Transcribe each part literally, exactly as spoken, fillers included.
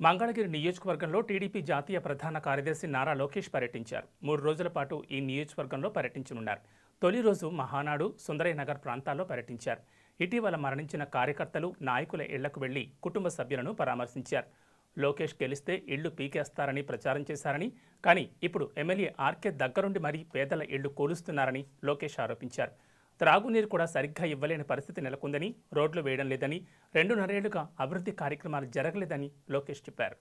మంగళగిరి నియోజకవర్గంలో టీడీపీ జాతీయ ప్రధాన కార్యదర్శి నారా లోకేష్ పర్యటించారు. మూడు రోజుల పాటు ఈ నియోజకవర్గంలో పర్యటించనున్నారు. తొలి రోజు మహానాడు, సుందరయ్య నగర్ ప్రాంతాల్లో పర్యటించారు. ఇటీవల మరణించిన కార్యకర్తలు, నాయకుల ఇళ్లకు వెళ్లి కుటుంబ సభ్యులను పరామర్శించారు. లోకేష్ గెలిస్తే ఇళ్లు పీకేస్తారని ప్రచారం చేశారని, కానీ ఇప్పుడు ఎమ్మెల్యే ఆర్కే దగ్గరుండి మరీ పేదల ఇళ్లు కూలుస్తున్నారని లోకేష్ ఆరోపించారు. త్రాగునీరు కూడా సరిగ్గా ఇవ్వలేని పరిస్థితి నెలకొందని, రోడ్లు వేయడం లేదని, రెండున్నరేళ్లుగా అభివృద్ధి కార్యక్రమాలు జరగలేదని లోకేష్ చెప్పారు.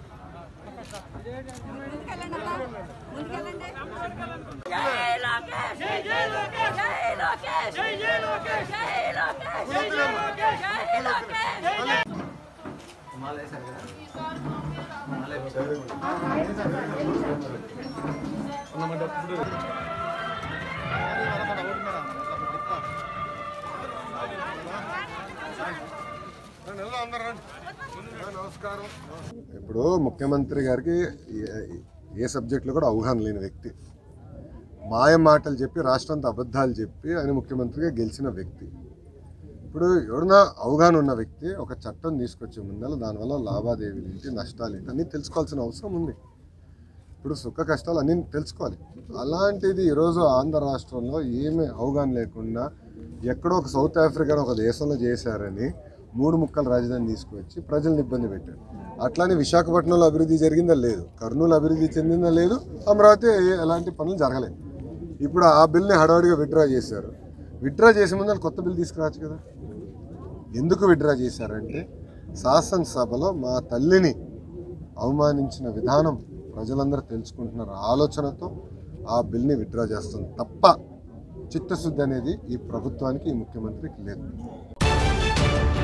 ఇప్పుడు ముఖ్యమంత్రి గారికి ఏ సబ్జెక్టులో కూడా అవగాహన లేని వ్యక్తి, మాయ మాటలు చెప్పి రాష్ట్రంతో అబద్ధాలు చెప్పి ఆయన ముఖ్యమంత్రిగా గెలిచిన వ్యక్తి. ఇప్పుడు ఎవరైనా అవగాహన ఉన్న వ్యక్తి ఒక చట్టం తీసుకొచ్చే ముందర దానివల్ల లావాదేవీలు ఏంటి, నష్టాలు ఏంటి అన్నీ తెలుసుకోవాల్సిన అవసరం ఉంది. ఇప్పుడు సుఖ కష్టాలు అన్నీ తెలుసుకోవాలి. అలాంటిది ఈరోజు ఆంధ్ర రాష్ట్రంలో ఏమీ అవగాహన లేకుండా ఎక్కడో ఒక సౌత్ ఆఫ్రికా ఒక దేశంలో చేశారని మూడు ముక్కల రాజధాని తీసుకువచ్చి ప్రజల్ని ఇబ్బంది పెట్టారు. అట్లానే విశాఖపట్నంలో అభివృద్ధి జరిగిందా లేదు, కర్నూలు అభివృద్ధి చెందిందా లేదు, అమరావతి ఎలాంటి పనులు జరగలేదు. ఇప్పుడు ఆ బిల్ని హడావుడిగా విత్డ్రా చేశారు. విత్డ్రా చేసే ముందు కొత్త బిల్ తీసుకురావచ్చు కదా. ఎందుకు విత్డ్రా చేశారంటే శాసనసభలో మా తల్లిని అవమానించిన విధానం ప్రజలందరూ తెలుసుకుంటున్నారు ఆలోచనతో ఆ బిల్ని విత్డ్రా చేస్తుంది తప్ప చిత్తశుద్ధి అనేది ఈ ప్రభుత్వానికి, ఈ ముఖ్యమంత్రికి లేదు.